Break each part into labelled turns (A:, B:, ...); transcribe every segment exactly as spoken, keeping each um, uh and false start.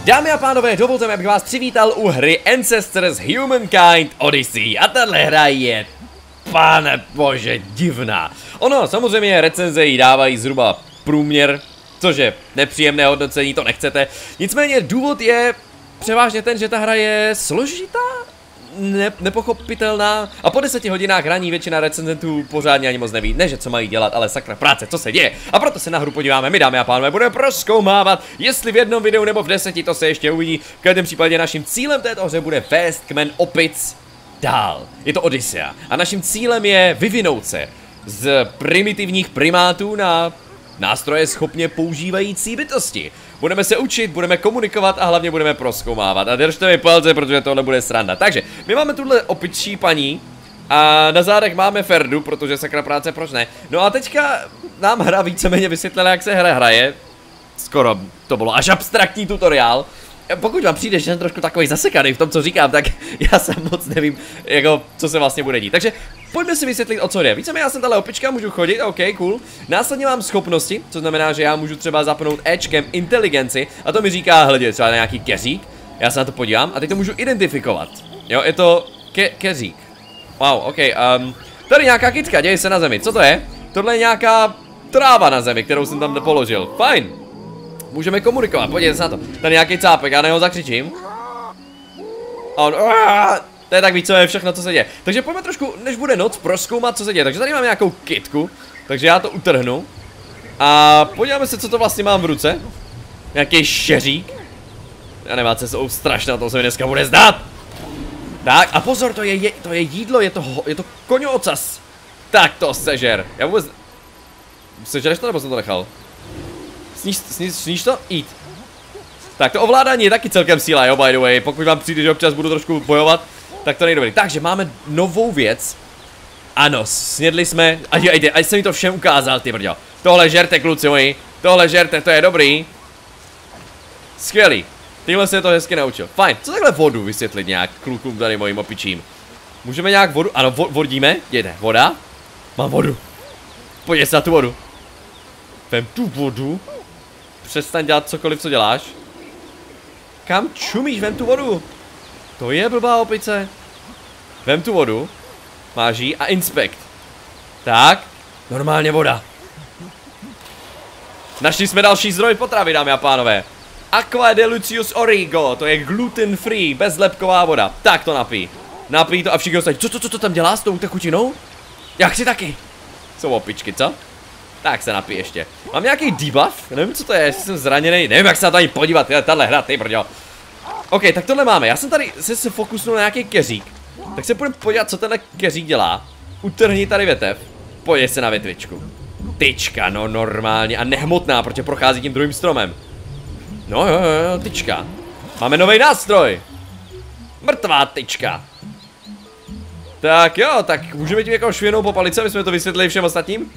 A: Dámy a pánové, dovolte mi, abych vás přivítal u hry Ancestors Humankind Odyssey. A tahle hra je, pane bože, divná. Ono, samozřejmě recenze jí dávají zhruba průměr, což je nepříjemné hodnocení, to nechcete. Nicméně důvod je převážně ten, že ta hra je složitá, ne, nepochopitelná a po deseti hodinách hraní většina recenzentů pořádně ani moc neví, ne že co mají dělat, ale sakra práce, co se děje. A proto se na hru podíváme my, dámy a pánové, budeme prozkoumávat, jestli v jednom videu nebo v deseti, to se ještě uvidí. V každém případě naším cílem této hře bude vést kmen opic dál. Je to Odyssea a naším cílem je vyvinout se z primitivních primátů na nástroje schopně používající bytosti. Budeme se učit, budeme komunikovat a hlavně budeme prozkoumávat. A držte mi palce, protože tohle bude sranda. Takže, my máme tuhle opičí paní a na zádech máme Ferdu, protože sakra práce, proč ne? No a teďka nám hra víceméně vysvětlila, jak se hra hraje. Skoro to bylo až abstraktní tutoriál. Pokud vám přijde, že jsem trošku takový zasekaný v tom, co říkám, tak já sám moc nevím, jako, co se vlastně bude dít. Takže pojďme si vysvětlit, o co jde. Víceméně já jsem tahle opička, můžu chodit, ok, cool. Následně mám schopnosti, co znamená, že já můžu třeba zapnout Ečkem inteligenci a to mi říká, hledě, třeba nějaký keřík. Já se na to podívám a teď to můžu identifikovat. Jo, je to ke keřík. Wow, ok, um, tady nějaká kytka, děje se na zemi, co to je? Tohle je nějaká tráva na zemi, kterou jsem tam položil, fajn. Můžeme komunikovat, podívejte se na to. Tady nějaký cápek, já na něho zakřičím. A on, aaa, to je tak víc, co je všechno, co se děje. Takže pojďme trošku, než bude noc, prozkoumat, co se děje. Takže tady mám nějakou kytku, takže já to utrhnu. A podíváme se, co to vlastně mám v ruce. Nějaký šeřík. Já nevím, co jsou strašné, to se mi dneska bude zdát. Tak, a pozor, to je, je, to je jídlo, je to, je to koňocas. Tak to sežer. Já vůbec... Sežereš to, nebo jsem to nechal? Sníš, sníš, sníš to? Eat. Tak to ovládání je taky celkem síla, jo, by the way. Pokud vám přijde, že občas budu trošku bojovat, tak to nejde dobrý. Takže máme novou věc. Ano, snědli jsme. Ať, ať, ať jsem mi to všem ukázal, ty brďo. Tohle žerte, kluci moji. Tohle žerte, to je dobrý. Skvělý. Tímhle se to hezky naučil. Fajn. Co takhle vodu vysvětlit nějak klukům tady mojím opičím? Můžeme nějak vodu? Ano, vo vodíme. Jede. Voda. Mám vodu. Pojď se na tu vodu. Vem tu vodu. Přestaň dělat cokoliv, co děláš. Kam čumíš? Vem tu vodu. To je blbá opice. Vem tu vodu. Máš jí a inspekt. Tak. Normálně voda. Našli jsme další zdroj potravy, dámy a pánové. Aqua de Lucius Origo. To je gluten free, bezlepková voda. Tak to napij. Napij to a všichni ostatní. Co, co, co to tam dělá s tou tekutinou? Já chci taky. Jsou opičky, co? Tak se napij ještě. Mám nějaký debuff? Nevím, co to je, jestli jsem zraněný. Nevím, jak se na to ani podívat, tahle hra, ty brďo. Ok, tak tohle máme. Já jsem tady se, se fokusnul na nějaký keřík. Tak se půjdeme podívat, co tenhle keřík dělá. Utrhni tady větev. Pojď se na větvičku. Tyčka, no normálně. A nehmotná, protože prochází tím druhým stromem. No jo, jo, jo, tyčka. Máme nový nástroj. Mrtvá tyčka. Tak jo, tak můžeme tím jako švěnou po palice, my jsme to vysvětlili všem ostatním.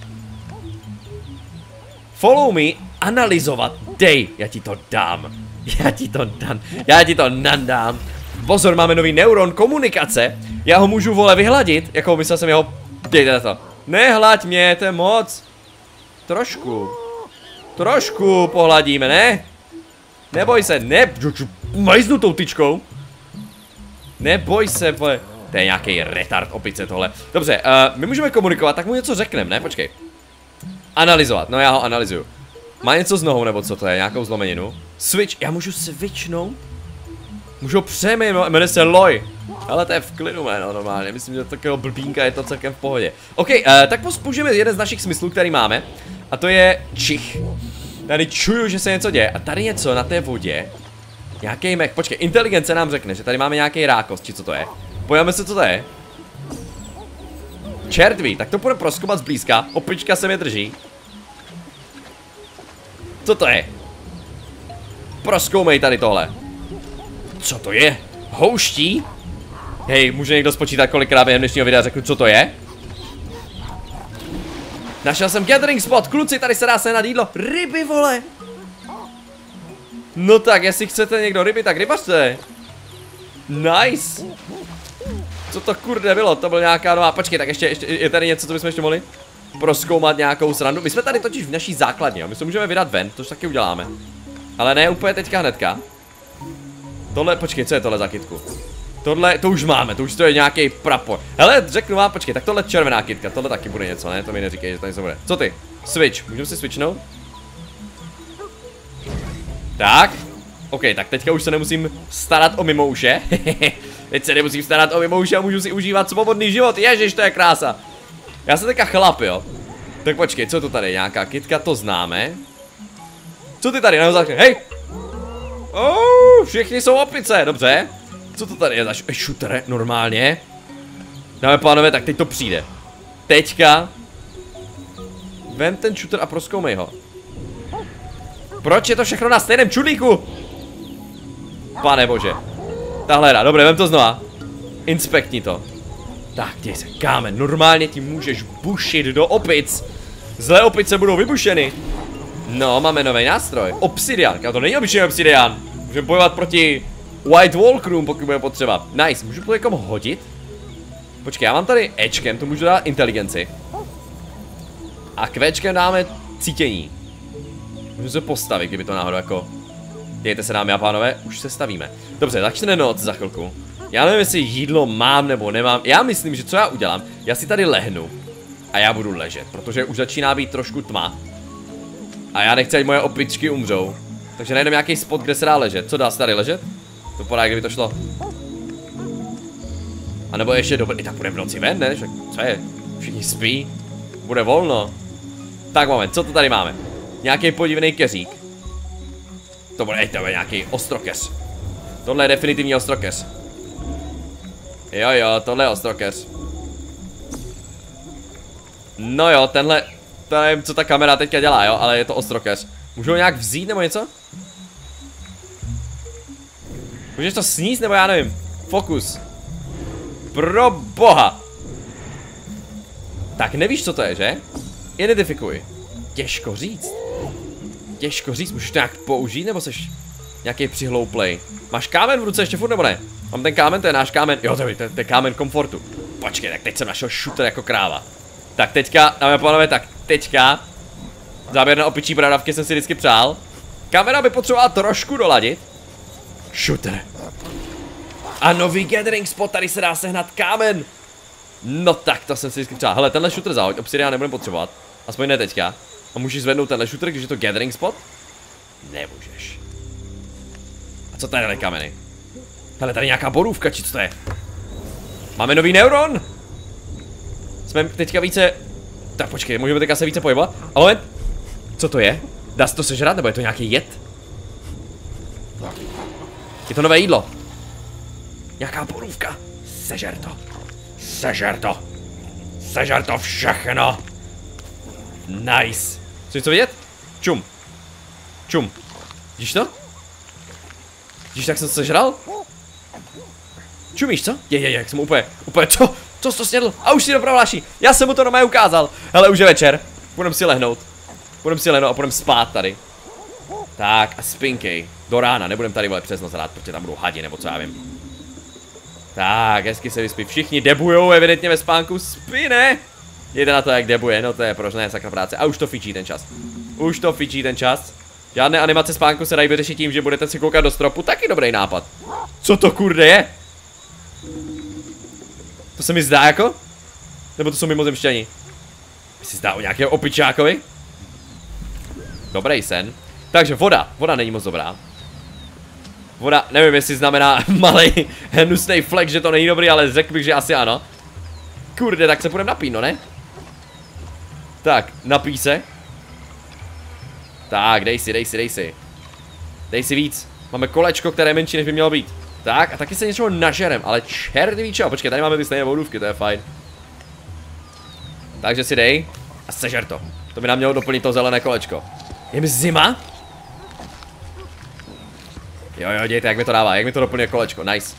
A: Follow me, analyzovat, dej, já ti to dám, já ti to dám, já ti to nandám. Pozor, máme nový neuron komunikace, já ho můžu, vole, vyhladit, jako myslel jsem jeho, dejte na to. Nehlaď mě, to je moc. Trošku, trošku pohladíme, ne? Neboj se, ne, majznu tou tyčkou. Neboj se, vole, to je nějaký retard opice tohle. Dobře, uh, my můžeme komunikovat, tak mu něco řekneme, ne, počkej. Analyzovat, no já ho analyzuju. Má něco s nohou nebo co to je, nějakou zlomeninu? Switch, já můžu switchnout? Můžu ho přejmenovat, jmenuje se Loj. Ale to je v klidu jméno normálně, myslím, že takového blbínka je to celkem v pohodě. Ok, uh, tak použijeme jeden z našich smyslů, který máme. A to je čich. Tady čuju, že se něco děje. A tady něco na té vodě. Nějaký mech, počkej, inteligence nám řekne, že tady máme nějaký rákost, či co to je. Pojďme se, co to je. Čertví, tak to půjde prozkoumat zblízka. Opička se mě drží. Co to je? Prozkoumej tady tohle. Co to je? Houští? Hej, může někdo spočítat, kolikrát během dnešního videa řeknu, co to je? Našel jsem gathering spot, kluci, tady se dá sehnat jídlo. Ryby, vole. No tak, jestli chcete někdo ryby, tak rybařte. Nice. Co to kurde bylo, to byl nějaká nová, počkej, tak ještě, ještě je tady něco, co bychom ještě mohli prozkoumat nějakou srandu. My jsme tady totiž v naší základně, jo? My se můžeme vydat ven, to taky uděláme. Ale ne úplně teďka hnedka. Tohle, počkej, co je tohle za kytku? Tohle, to už máme, to už to je nějaký prapor. Hele, řeknu vám, počkej, tak tohle červená kytka, tohle taky bude něco, ne? To mi neříkej, že to něco bude. Co ty? Switch, můžeme si switchnout? Tak. OK, tak teďka už se nemusím starat o mimouše. Teď se nemusím starat o mimouše a můžu si užívat svobodný život. Ježiš, to je krása. Já jsem teďka chlap, jo. Tak počkej, co to tady? Nějaká kytka, to známe. Co ty tady? Hej! Oh, všichni jsou opice, dobře. Co to tady je za shooter? Normálně. Dáme pánové, tak teď to přijde. Teďka. Vem ten shooter a prozkoumej ho. Proč je to všechno na stejném čudlíku? Pane bože. Tahle hra, dobré, vem to znova. Inspektni to. Tak, děj se, kámen, normálně ti můžeš bušit do opic. Zlé opice budou vybušeny. No, máme nový nástroj. Obsidian, to není obyčejný obsidian. Můžeme bojovat proti White Walkerům, pokud bude potřeba. Nice, můžu to někom hodit? Počkej, já mám tady Ečkem, to můžu dát inteligenci. A Kvéčkem dáme cítění. Můžu se postavit, kdyby to náhodou jako... Dějte se, dámy a pánové, už se stavíme. Dobře, začne noc za chvilku. Já nevím, jestli jídlo mám nebo nemám. Já myslím, že co já udělám, já si tady lehnu. A já budu ležet, protože už začíná být trošku tma. A já nechci, ať moje opičky umřou. Takže najdeme nějaký spot, kde se dá ležet. Co dá se tady ležet? To podá, kdyby to šlo. A nebo ještě dobrý, tak bude v noci ven, ne? Co je? Všichni spí. Bude volno. Tak moment, co to tady máme? Nějaký podivný keřík. To bude, to bude nějaký ostrokeř. Tohle je definitivní ostrokeř. Jo jo, tohle je ostrokeř. No jo, tenhle, to nevím, co ta kamera teďka dělá, jo, ale je to ostrokeř. Můžu ho nějak vzít nebo něco? Můžeš to sníst nebo já nevím. Fokus. Pro boha. Tak nevíš, co to je, že? Identifikuj. Těžko říct. Těžko říct, můžeš to nějak použít, nebo seš nějaký přihlouplej? Máš kámen v ruce ještě furt, nebo ne? Mám ten kámen, to je náš kámen. Jo, to je, to je kámen komfortu. Počkej, tak teď jsem našel shooter jako kráva. Tak teďka, dáme pánové, tak teďka. Záběr na opičí bradavky jsem si vždycky přál. Kamera by potřebovala trošku doladit. Shooter. A nový gathering spot, tady se dá sehnat kámen. No tak, to jsem si vždycky přál. Hele, tenhle shooter zahoď, obsidian nebudeme potřebovat. Aspoň ne teďka. A můžeš zvednout tenhle shooter, když je to gathering spot? Nemůžeš. A co tady kameny? Hele, tady nějaká borůvka, či co to je? Máme nový neuron? Jsme teďka více... Tak počkej, můžeme teďka se více pohybovat. Ale co to je? Dá se to sežrat, nebo je to nějaký jed? Je to nové jídlo. Nějaká borůvka. Sežer to. Sežer to. Sežer to všechno. Nice. Chceš to vidět? Čum. Čum. Vidíš to? Vidíš, tak jsem to sežral? Čumíš, co? Je, je, je, jak jsem úplně, úplně, co? Co jsi to snědl? A už si to prohláší. Já jsem mu to doma ukázal. Hele, už je večer. Budem si lehnout. Budem si lehnout a budem spát tady. Tak a spinkej. Do rána, nebudem tady vole přes noc hrát, protože tam budou hadi, nebo co já vím. Tak, hezky se vyspí. Všichni debujou evidentně ve spánku. Spí, ne? Jde na to, jak debuje, no to je proč ne, sakra práce. A už to fičí ten čas. Už to fičí ten čas. Žádné animace spánku se dají vyřešit tím, že budete si koukat do stropu. Taky dobrý nápad. Co to kurde je? To se mi zdá jako? Nebo to jsou mimozemšťani? Mi si zdá o nějakého opičákovi? Dobrý sen. Takže voda, voda není moc dobrá. Voda, nevím jestli znamená malej hnusnej flek, že to není dobrý, ale řekl bych, že asi ano. Kurde, tak se půjdeme napít, no ne? Tak, napij se. Tak, dej si, dej si, dej si. Dej si víc. Máme kolečko, které je menší, než by mělo být. Tak, a taky se něčeho nažerem, ale čert ví čeho. Počkej, tady máme ty stejné vodůvky, to je fajn. Takže si dej a sežer to. To by nám mělo doplnit to zelené kolečko. Je mi zima? Jo, jo, dějte, jak mi to dává, jak mi to doplňuje kolečko, nice.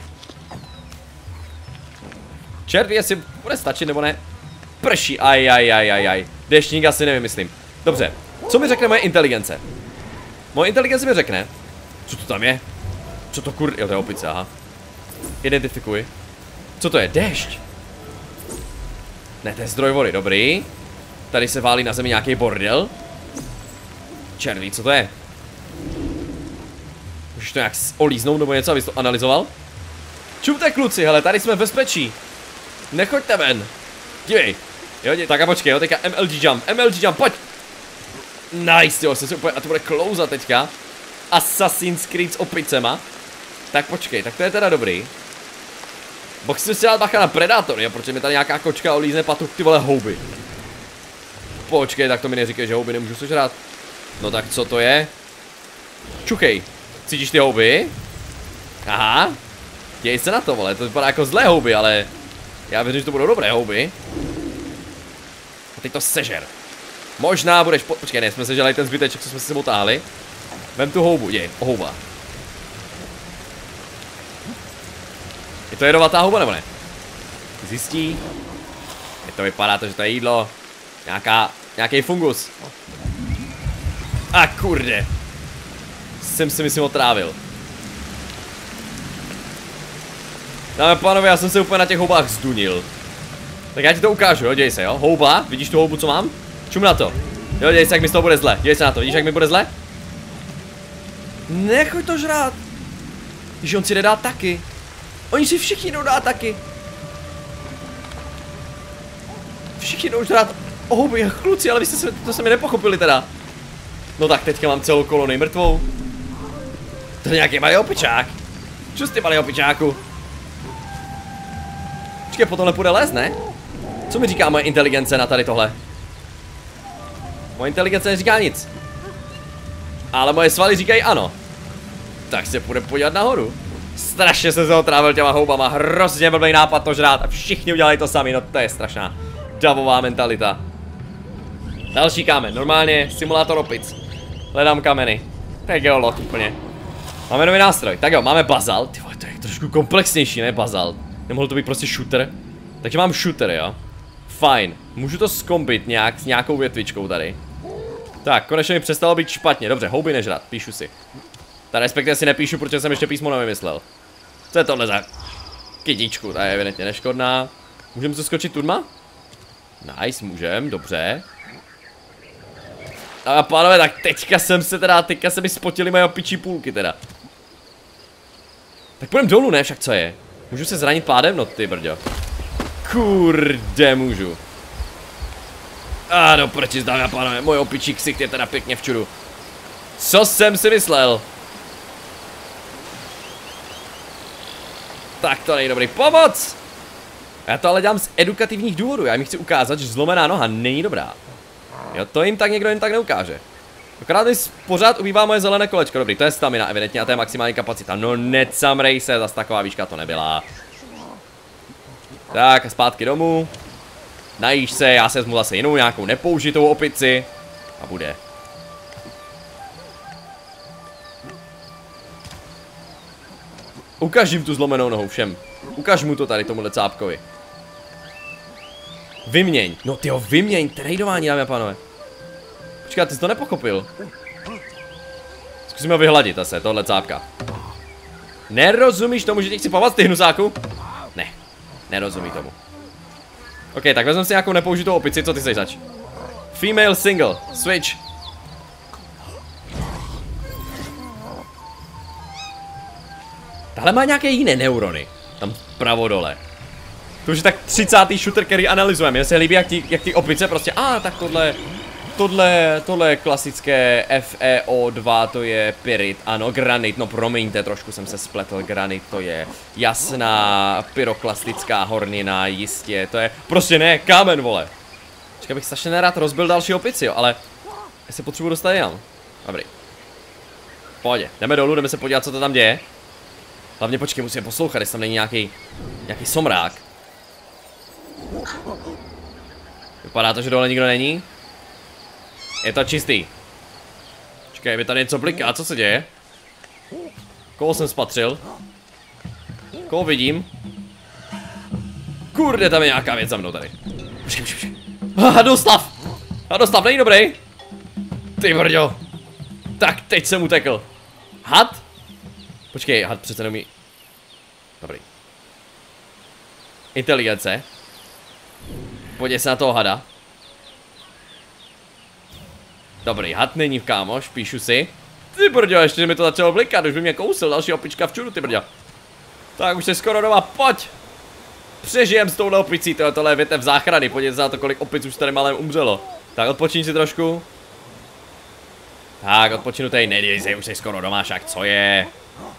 A: Čert ví, jestli bude stačit nebo ne. Prší, aj, aj, aj, aj, aj. Deštník asi nevymyslím. Dobře, co mi řekne moje inteligence? Moje inteligence mi řekne, co to tam je? Co to kur... Jo, to je opice, aha. Identifikuj. Co to je? Déšť? Ne, to je zdroj vody, dobrý. Tady se válí na zemi nějaký bordel. Černý, co to je? Můžeš to nějak olíznout nebo něco, abys to analyzoval? Čumte kluci, hele, tady jsme v bezpečí. Nechoďte ven. Dívej. Jo, dě, tak a počkej, jo, teďka M L G jump, M L G jump, pojď. Nice, jo, jsem si úplně, a to bude klouzat teďka. Assassin's Creed s opicema. Tak počkej, tak to je teda dobrý. Boh si si dát bacha na Predátor, jo, protože mi tady nějaká kočka olízne patuch, ty vole, houby. Počkej, tak to mi neříkej, že houby nemůžu sežrát. No tak co to je? Čuchej, cítíš ty houby? Aha. Děj se na to, vole, to vypadá jako zlé houby, ale já věřím, že to budou dobré houby. A teď to sežer. Možná budeš po... Počkej, ne, jsme sežrali ten zbyteček, co jsme si sebou táhli. Vem tu houbu, děj, houba. Je to jedovatá houba nebo ne? Zjistí. Je to vypadá to, že to je jídlo. Nějaká, nějaký fungus. A kurde. Jsem si myslím otrávil. Dámy a pánové, já jsem se úplně na těch houbách zdunil. Tak já ti to ukážu, jo, děj se, jo. Houba, vidíš tu houbu, co mám? Čum na to. Jo, děj se, jak mi z toho bude zle. Děj se na to, vidíš, jak mi bude zle? Nechoď to žrát. Když on si nedá taky. Oni si všichni jdou dát taky. Všichni jdou žrát houby, kluci, ale vy jste se, to se mi nepochopili teda. No tak teďka mám celou kolonii mrtvou. To je nějaký malý opičák. Čus ty malý opičáku. Počkej, po tomhle půjde les, ne? Co mi říká moje inteligence na tady tohle? Moje inteligence neříká nic. Ale moje svaly říkají ano. Tak se půjde podívat nahoru. Strašně se zaotrávil těma houbama, hrozně blbý nápad to žrát a všichni udělali to sami, no to je strašná davová mentalita. Další kámen, normálně simulátor opic. Hledám kameny. To je geolog úplně. Máme nový nástroj, tak jo, máme bazalt. Ty vole, to je trošku komplexnější, ne bazalt. Nemohl to být prostě shooter. Takže mám shooter, jo. Fajn, můžu to zkombit nějak s nějakou větvičkou tady. Tak, konečně mi přestalo být špatně, dobře, houby nežrat, píšu si. Ta respektive si nepíšu, protože jsem ještě písmo nevymyslel. Co je tohle za kytičku, ta je evidentně neškodná. Můžeme se skočit tudma? Nice, můžem, dobře. A pánové, tak teďka jsem se teda, teďka se mi spotily moje opičí půlky teda. Tak půjdem dolů, ne, však co je? Můžu se zranit pádem? No ty brďo. Kurde, můžu. A do prčic, dámy a pánové, moje opičí ksicht je teda pěkně v čudu. Co jsem si myslel? Tak to není dobrý, pomoc! Já to ale dělám z edukativních důvodů, já jim chci ukázat, že zlomená noha není dobrá. Jo, to jim tak někdo jen tak neukáže. Akorát mi pořád ubývá moje zelené kolečko, dobrý, to je stamina evidentně a to je maximální kapacita. No necamrej se, zas taková výška to nebyla. Tak a zpátky domů. Najíš se, já se vezmu zase jinou nějakou nepoužitou opici. A bude. Ukaž jim tu zlomenou nohou všem. Ukaž mu to tady tomuhle cápkovi. Vyměň. No tyjo, vyměň. Trejdování, dámy a pánové. Počkat, ty jsi to nepochopil. Zkusíme ho vyhladit zase, tohle cápka. Nerozumíš tomu, že ti chci pomoct, ty hnusáku? Ne, nerozumí tomu. Ok, tak vezmeme si nějakou nepoužitou opici, co ty seš zač? Female single, switch. Tahle má nějaké jiné neurony. Tam vpravo dole. To už je tak třicátý shooter, který analyzujeme. Mně se líbí, jak ty, jak ty opice prostě, a ah, tak tohle, tohle, tohle je klasické F E O dva, to je pyrit, ano, granit, no promiňte, trošku jsem se spletl, granit, to je jasná pyroklastická hornina, jistě, to je, prostě ne, kámen, vole. Čekaj, bych strašně nerad rozbil další opici, jo, ale já se potřebuji dostat jinam. Dobrý. Pohodě, jdeme dolů, jdeme se podívat, co to tam děje. Hlavně počkej, musíme poslouchat, jestli tam není nějaký, nějaký somrák. Vypadá to, že dole nikdo není. Je to čistý. Počkej, by tady něco bliká, co se děje? Koho jsem spatřil? Koho vidím? Kurde, tam je nějaká věc za mnou tady. Počkej, počkej, počkej. Hadoslav! Hadoslav, není dobrý? Ty brďo. Tak, teď jsem utekl. Had? Počkej, had přece nemí. Dobrý. Inteligence. Podívej se na toho hada. Dobrý, had není v kámoš, píšu si. Ty brďo, ještě mi to začalo blikat, už by mě kousil, další opička v čudu, ty brďo. Tak už jsi skoro doma, pojď. Přežijem s touhle opicí, tohle, tohle je větev záchrany, podívejte se na to, kolik opic už tady malém umřelo. Tak odpočíň si trošku. Tak, odpočinu tady, nedej se, už jsi skoro doma, však co je.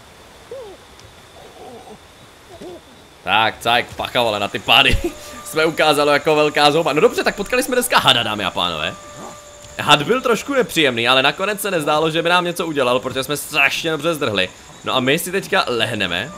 A: Tak, cajk, pacha, vole, na ty pády jsme ukázali jako velká zouba. No dobře, tak potkali jsme dneska hada, dámy a pánové. Had byl trošku nepříjemný, ale nakonec se nezdálo, že by nám něco udělal, protože jsme strašně dobře zdrhli. No a my si teďka lehneme.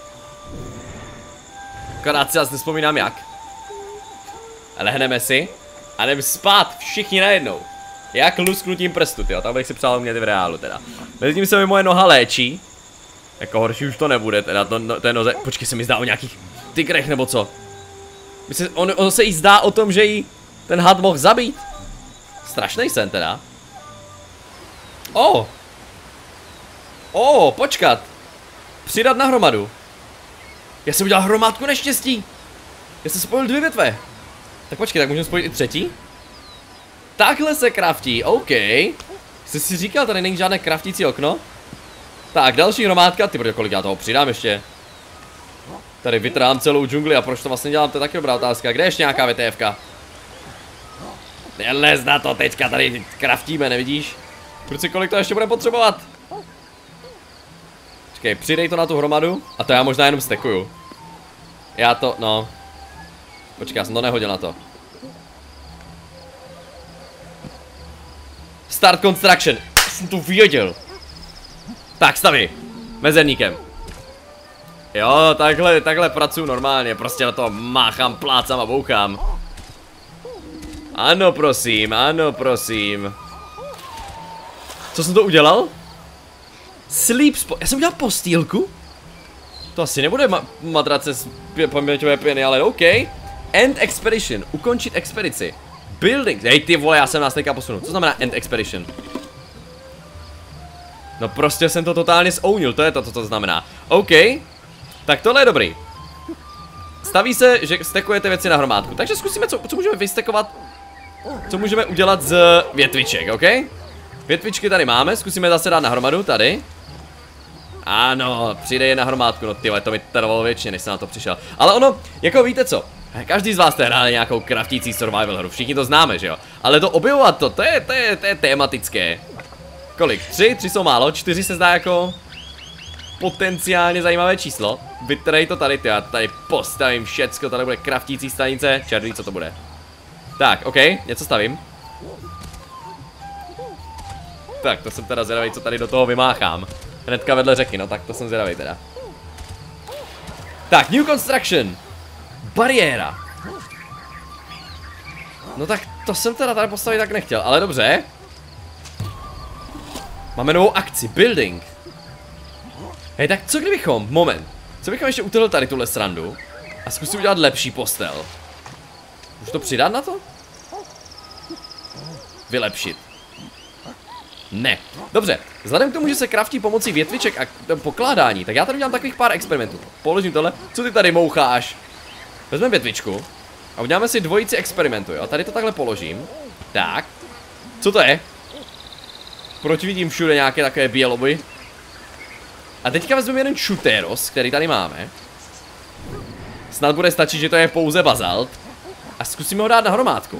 A: Akorát si asi nespomínám jak. Lehneme si a jdeme spát všichni najednou. Jak lusknutím prstu, tyjo, tak bych si přál umět v reálu teda. Mezitím se mi moje noha léčí. Jako horší už to nebude, teda to, no, to je noze. Počkej, se mi zdá o nějakých tygrech nebo co. Se, on, on se jí zdá o tom, že jí ten had mohl zabít. Strašnej sen teda. O! Oh. O, oh, počkat. Přidat na hromadu. Já jsem udělal hromádku neštěstí. Já jsem spojil dvě větve. Tak počkej, tak můžeme spojit i třetí? Takhle se kraftí, OK. Jsi si říkal, tady není žádné kraftící okno? Tak, další hromádka, ty kolik já toho přidám ještě? Tady vytrám celou džungli a proč to vlastně dělám, to je taky dobrá otázka. Kde je ještě nějaká větévka? Nelez na to, teďka tady kraftíme, nevidíš? Proč si kolik to ještě budeme potřebovat? Počkej, přidej to na tu hromadu a to já možná jenom stekuju. Já to, no. Počkej, já jsem to nehodil na to. Start construction. Jsem to věděl. Tak, staví. Mezerníkem. Jo, takhle, takhle pracuji normálně. Prostě na to máchám, plácám a bouchám. Ano, prosím, ano, prosím. Co jsem to udělal? Sleep spot. Já jsem udělal postýlku? To asi nebude ma matrace z paměťové pěny, ale OK. End expedition. Ukončit expedici. Building. Hej ty vole, já jsem nás teďka posunul. Co znamená end expedition? No prostě jsem to totálně zounil, to je to, co to znamená. OK. Tak tohle je dobrý. Staví se, že stekujete věci na hromádku. Takže zkusíme, co, co můžeme vystekovat. Co můžeme udělat z větviček, OK? Větvičky tady máme, zkusíme zase dát na hromadu, tady. Ano, přijde je na hromádku, no tyhle, to mi trvalo věčně, než jsem na to přišel. Ale ono, jako víte co, každý z vás jste hráli nějakou kraftící survival hru, všichni to známe, že jo? Ale to objevovat to, to je, to je, to je tematické. Kolik? Tři? Tři jsou málo, čtyři se zdá jako potenciálně zajímavé číslo. Vytrej to tady, ty, já tady postavím všecko, tady bude kraftící stanice, černý, co to bude. Tak, OK, něco stavím. Tak, to jsem teda zvědavý, co tady do toho vymáchám. Hnedka vedle řeky, no tak to jsem zvědavý teda. Tak, new construction. Bariéra. No tak to jsem teda tady postavit tak nechtěl, ale dobře. Máme novou akci, building. Hej, tak co kdybychom, moment. Co bychom ještě utrhl tady tuhle srandu a zkusil udělat lepší postel. Můžu to přidat na to? Vylepšit. Ne. Dobře, vzhledem k tomu, že se kraftí pomocí větviček a pokládání, tak já tady udělám takových pár experimentů. Položím tohle. Co ty tady moucháš? Vezmeme větvičku a uděláme si dvojici experimentu, jo? Tady to takhle položím. Tak. Co to je? Proč vidím všude nějaké takové běloby? A teďka vezmeme jeden šutéros, který tady máme. Snad bude stačit, že to je pouze bazalt. A zkusíme ho dát na hromádku.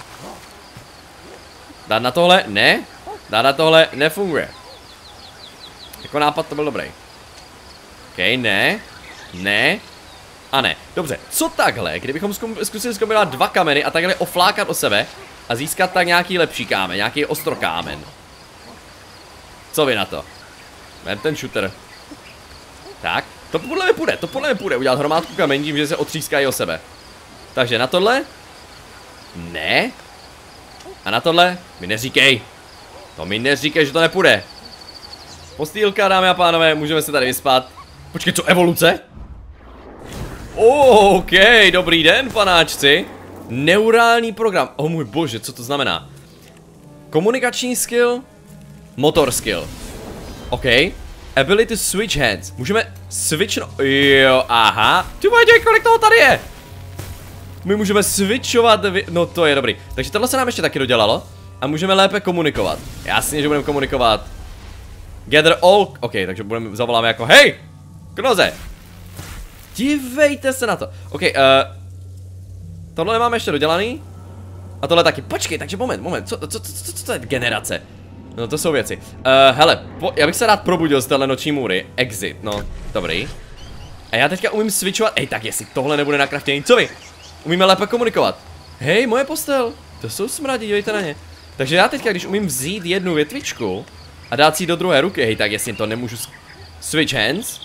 A: Dát na tohle? Ne. Dát na tohle nefunguje. Jako nápad to byl dobrý. OK, ne. Ne. A ne. Dobře, co takhle, kdybychom zkusili zkombinovat dva kameny a takhle oflákat o sebe a získat tak nějaký lepší kámen, nějaký ostrokámen. Co vy na to? Vem ten shooter. Tak, to podle mě půjde, to podle mě půjde udělat hromádku kamení tím, že se otřískají o sebe. Takže na tohle? Ne. A na tohle? Mi neříkej. To mi neříkej, že to nepůjde. Postýlka, dámy a pánové, můžeme se tady vyspat. Počkej, co evoluce? Oh, OK, dobrý den, panáčci. Neurální program. Oh můj bože, co to znamená? Komunikační skill. Motor skill. OK. Ability switch hands. Můžeme switchnout. Jo, aha. Ty vole, kolik toho tady je? My můžeme switchovat. No to je dobrý. Takže tohle se nám ještě taky dodělalo. A můžeme lépe komunikovat. Jasně, že budeme komunikovat. Gather all, ok, takže budeme, zavoláme jako, hej, Knoze. Dívejte se na to. Ok, uh, tohle nemáme ještě dodělaný. A tohle taky, počkej, takže moment, moment, co, co, co, co, co to je generace? No to jsou věci. Uh, hele, po, já bych se rád probudil z téhle noční můry. Exit, no, dobrý. A já teďka umím switchovat, ej, tak jestli tohle nebude na craftění, co vy? Umíme lépe komunikovat. Hej, moje postel, to jsou smradí, dívejte na ně. Takže já teďka, když umím vzít jednu větvičku a dát si ji do druhé ruky, hej, tak jestli to nemůžu switch hands.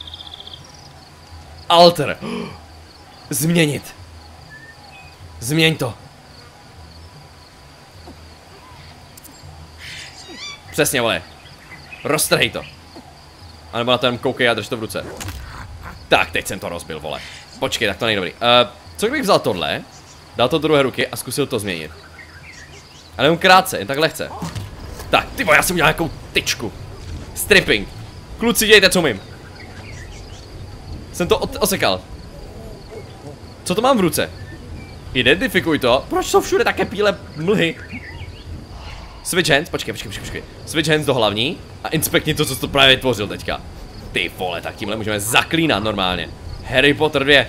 A: Alter. Změnit. Změň to. Přesně, vole. Roztrhej to. A nebo na to jen koukej a drž to v ruce. Tak, teď jsem to rozbil, vole. Počkej, tak to není dobrý. Uh, co kdybych vzal tohle, dal to do druhé ruky a zkusil to změnit. Ale jen krátce, jen tak lehce. Tak, ty vole, já jsem udělal nějakou tyčku. Stripping. Kluci, dějte, co umím. Jsem to osekal. Co to mám v ruce? Identifikuj to. Proč jsou všude také píle mlhy? Switch hands, počkej, počkej, počkej, počkej. Switch hands do hlavní a inspektni to, co jsi to právě vytvořil teďka. Ty vole, tak tímhle můžeme zaklínat normálně. Harry Potter dva.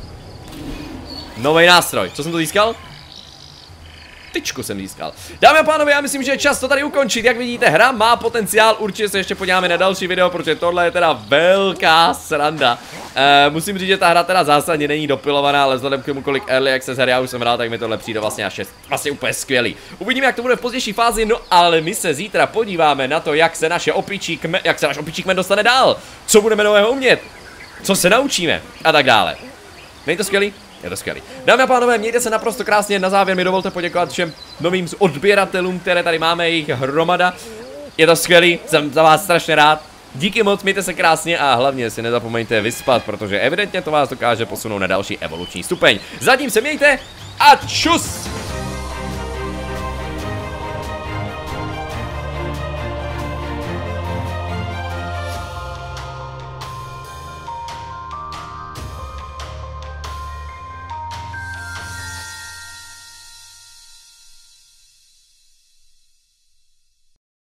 A: Nový nástroj, co jsem to získal? Tyčku jsem získal. Dámy a pánové, já myslím, že je čas to tady ukončit. Jak vidíte, hra má potenciál, určitě se ještě podíváme na další video, protože tohle je teda velká sranda. E, musím říct, že ta hra teda zásadně není dopilovaná, ale vzhledem k tomu, kolik early access her já už jsem hrál, tak mi tohle přijde vlastně až vlastně úplně skvělý. Uvidíme, jak to bude v pozdější fázi, no ale my se zítra podíváme na to, jak se naše opičí kmen, jak se náš opičí kmen dostane dál, co budeme nového umět, co se naučíme a tak dále. Není to skvělý? Je to skvělý. Dámy a pánové, mějte se naprosto krásně. Na závěr mi dovolte poděkovat všem novým odběratelům, které tady máme, jejich hromada. Je to skvělý, jsem za vás strašně rád. Díky moc, mějte se krásně a hlavně si nezapomeňte vyspat, protože evidentně to vás dokáže posunout na další evoluční stupeň. Zatím se mějte a čus!